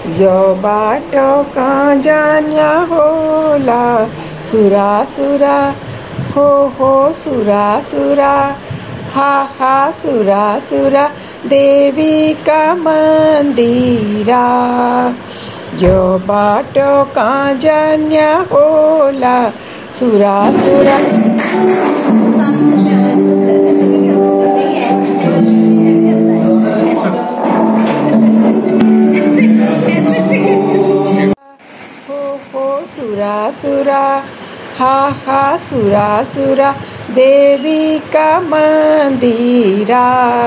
यो बाटो कहाँ जान्या होला सुरा सुरा हो सुरा सुरा हा सुरा सुरा देवी का मंदिरा। यो बाटो कहाँ जान्या होला सुरा सुरा। हो सुरा सुरा हा सुरा सुरा देवी का मंदिरा।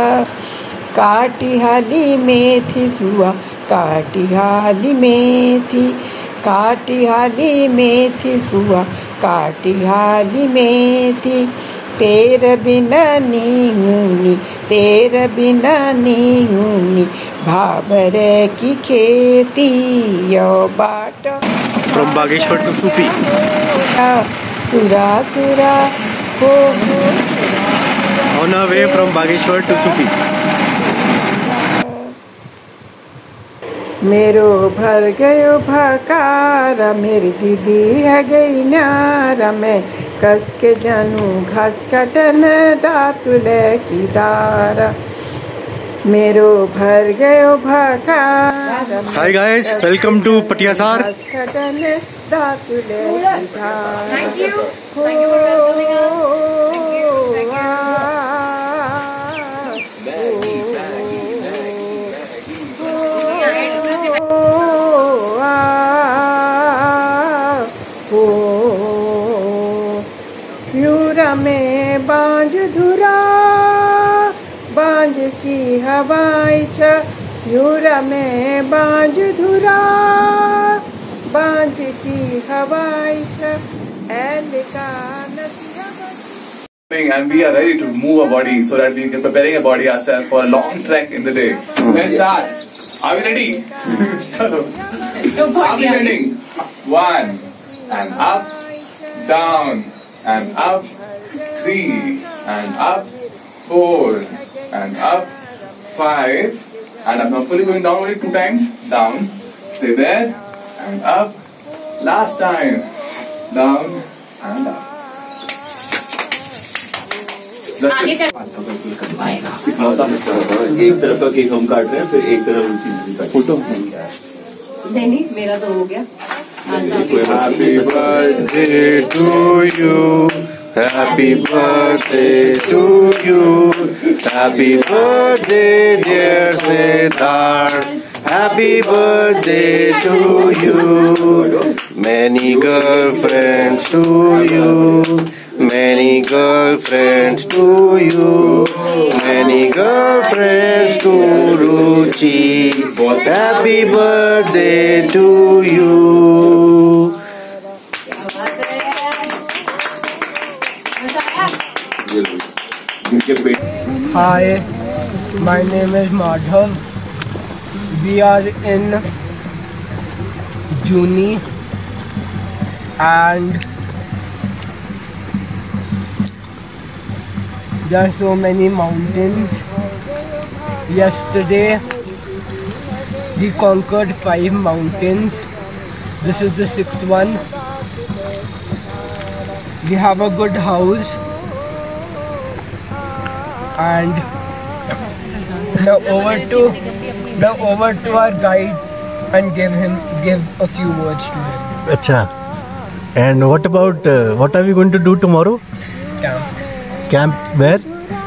काटिहाली में थी सुआ काटिहाली में थी, काटिहाली में थी सुआ काटिहाली में थी। तेरे बिना नी तेरे बिना नी भाबरे की खेती। यो बाटो From Bageshwar to Supi. सुरा सुरा हो On our way from Bageshwar to Supi. मेरो भर गयो भकारा मेरी दीदी है गई न्यारा। मैं कस के जानू घास कटन दातुले की दारा। मेरो भर गयो भकारा। Hi guys, welcome to Patiasar. घास कटन दातुले की Dara. Thank you. Thank you for welcoming us. Thank you. यूरा में बांझ धुरा बांझ की हवाई छ। यूरा में बांझ धुरा बांझ की हवाई छ। एल का नदिया and we are ready to move our body so that we can preparing our body ourselves for a long trek in the day. Let's start. Are we ready? Chalo. Are we ready? 1 and up, down and up, 3 and up, 4 and up, 5 and up. Now fully going down only 2 times. Down. Stay there and up. Last time. Down and up. आगे एक तरफ का cake हम काट रहे हैं, फिर एक तरफ उनकी काट। फोटो नहीं मेरा तो हो गया। Happy birthday to you. Happy birthday to you. Happy birthday dear Siddharth. Happy birthday to you. Many girlfriends to you. Many girlfriends to you. Many girlfriends to Ruchi. Happy birthday to you. Hi, my name is Madhav. We are in Juni and there are so many mountains. Yesterday we conquered 5 mountains. This is the 6th one. We have a good house and now over to our guide and give a few words to him. Acha. And what about what are we going to do tomorrow? Camp where?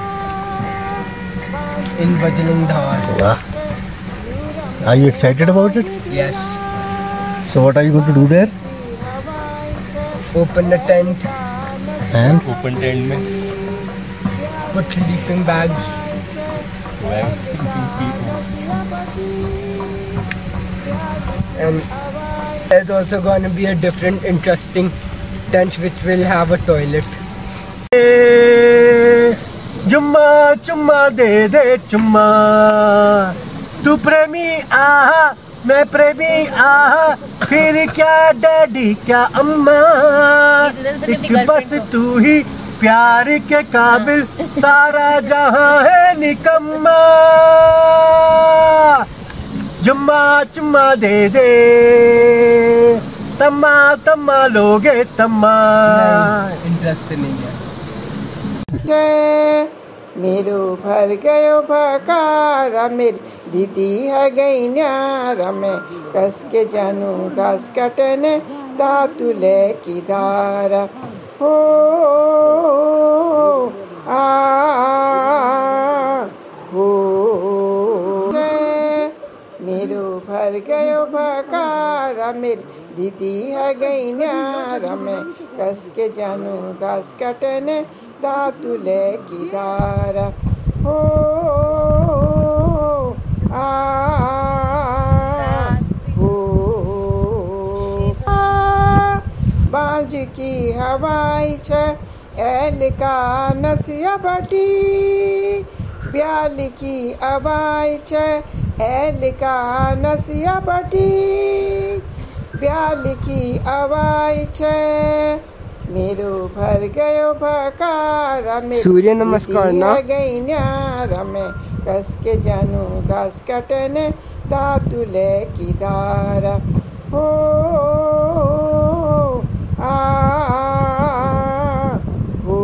In Bajrang Dhar. Wow. Are you excited about it? Yes. So what are you going to do there? Open a tent. And? Open tent में Put sleeping bags. And there's also going to be a different interesting tent which will have a toilet. जुम्मा चुम्मा दे दे चुम्मा तू प्रेमी आहा मैं प्रेमी आहा फिर क्या डैडी क्या अम्मा एक बस तू ही प्यार के काबिल सारा जहां है निकम्मा चुम्मा चुम्मा दे दे, तम्मा तम्मा लोगे तम्मा। इंटरेस्ट नहीं है। मेरो भर गयो भकारा, मेरी दीदी है गई न्यारा, मैं कस के जानू घास कटने दातुले की धारा। हो आ हो मेरो भर गयो भकारा, मेरी दीदी है गई न्यारा, मैं कस के जानू घास कटने दातुले की धारा। हो आ हो बांझ की हवाई छ एल का नसिया बटी, ब्याल की हवाई छ एल का नसिया बटी, ब्याल की हवाई छ मेरो भर गयो भकारा, सूर्य नमस्कार ना गई न्यारा, मैं कस के जानू घास कटने दातुले की धारा। हो आ हो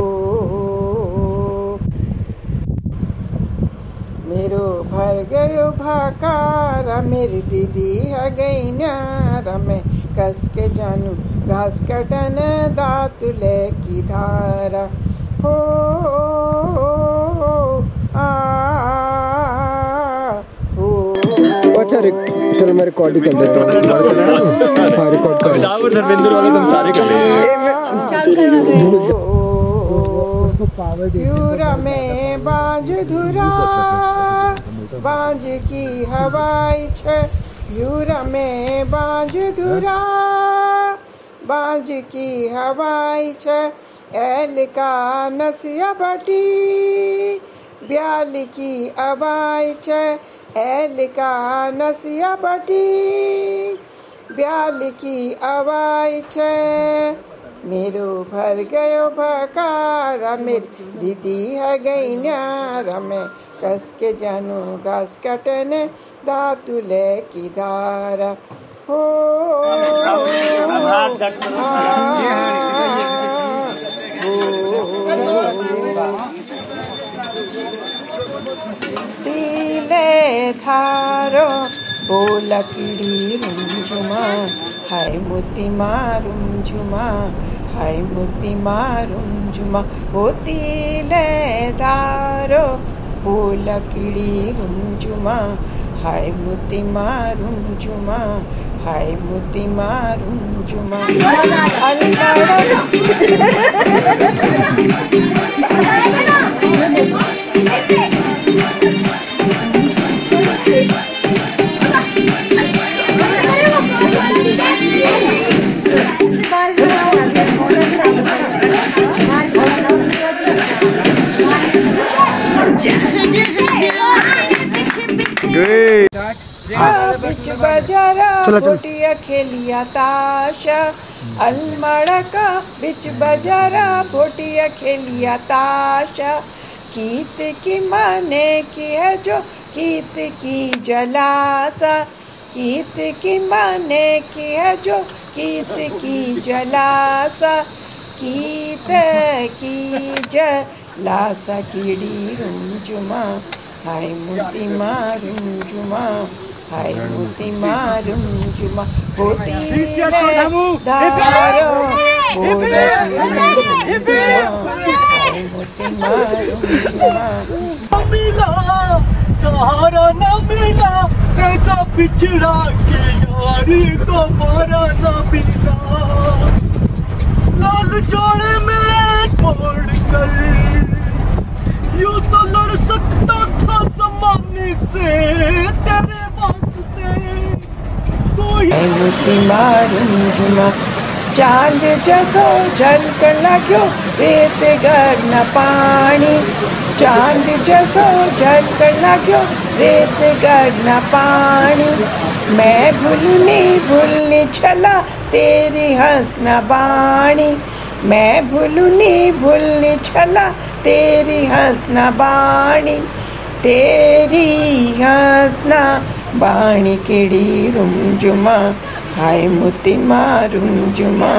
मेरो भर गयो भकारा, मेरी दीदी है गई न्यारा, मैं कस के जानू घास कटने दातुले की धारा। हो आ हो। अच्छा चलो मैं रिकॉर्ड ही कर देता हूँ। हाँ रिकॉर्ड कर धर्मेंद्र वाले तुम सारे कर रहे यूरा में बांझ धुरा, बांझ की हवाई छ यूरा में बांझ धुरा, बांझ की हवाई छ एल का नसिया बटी, ब्याल की हवाई छ एल का नसिया बटी, ब्याल की हवाई छ मेरो भर गयो भकारा, मेरी दीदी है गई न्यारा, मैं कस के जानू घास कटने दातुले की धारा। हो तिले थारो ओ लकड़ी रुंझुमा, हाय मोती मारुम झुमा, हाय मोती मारुम झुमा, होती ले धारो ओ लकड़ी रुंझुमा, हाय मोती मारुम झुमा, हाय मोती मारुम झुमा। बिच बजारा भोटिया खेलिया ताशा, अलमड़ा का बिच बजारा भोटिया खेलिया ताशा, कीत की माने की है जो कीत की जलासा, कीत की माने की है जो कीत की जलासा, कीत की जलासा कीड़ी रुंझुमा, हाय मोती मारुम झुमा, हाय मोती मारुम झुमा, होती ले धारो हाय मोती मारुम झुमा। मिला सहारा न मिला, ऐसा पिछड़ा के यारी दोबारा न मिला, लाल जोड़े में छोड़ कर यूं तो लड़ सकता था जमाने से, तेरे वास्ते मोती मारुम झुमा, चांद जसो झलकण लाग्यो रेत गरन पाणी, चांद जसो झलकण लाग्यो रेत गरन पाणी, मैं भूलनी छला तेरी हंसना बाणी, मैं भूलनी छला तेरी हंसना बाणी, तेरी हंसना बाणी केड़ी रुमझुमा हाय मोती मारुमझुमा।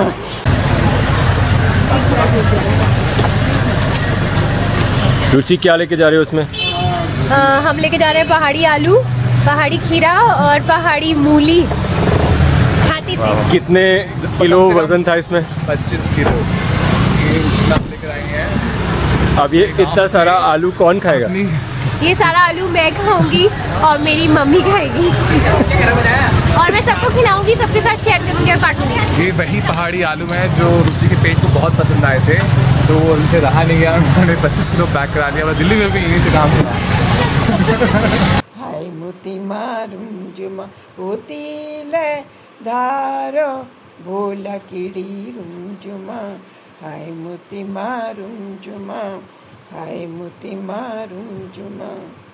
रुचि क्या लेके जा रहे हो उसमें? हम लेके जा रहे हैं पहाड़ी आलू, पहाड़ी खीरा और पहाड़ी मूली। हाथी से। कितने किलो वजन था इसमें? 25 किलो ये लेकर आएंगे हैं। अब ये इतना सारा आलू कौन खाएगा? ये सारा आलू मैं खाऊंगी और मेरी मम्मी खाएगी और मैं सबको खिलाऊंगी, सबके साथ शेयर करूंगी और बांटूंगी। ये वही पहाड़ी आलू हैं जो रुचि के पेट को बहुत पसंद आए थे, तो वो उनसे रहा नहीं गया, उन्होंने 25 किलो पैक करा लिया। दिल्ली में भी यहीं से काम किया। हाय मोती मारुमझुमा होती ले धारो भोला कीड़ी रुमझुमा हाय मोती मारुमझुमा हाय मोती मारुमझुमा।